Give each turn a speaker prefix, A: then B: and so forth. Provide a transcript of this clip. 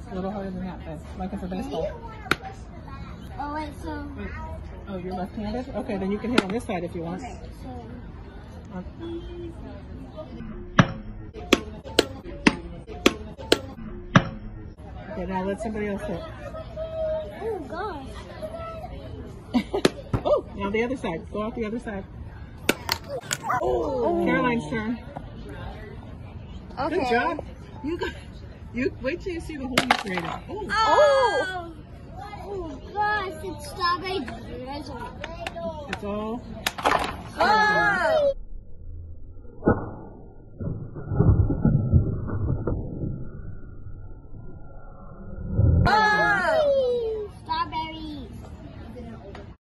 A: A little harder than that, but like it's a baseball.
B: Oh, wait, so...
A: Wait. Oh, you're left-handed? Okay, then you can hit on this side if you want.
B: Okay, so...
A: Okay, now let somebody else hit.
B: Oh, gosh.
A: Oh, now the other side. Go off the other side. Oh, Caroline's turn.
B: Okay.
A: Good job. You wait till you see the hole you created. Oh.
B: Oh! Oh, gosh, it's strawberry drizzle.
A: It's all.
B: Oh!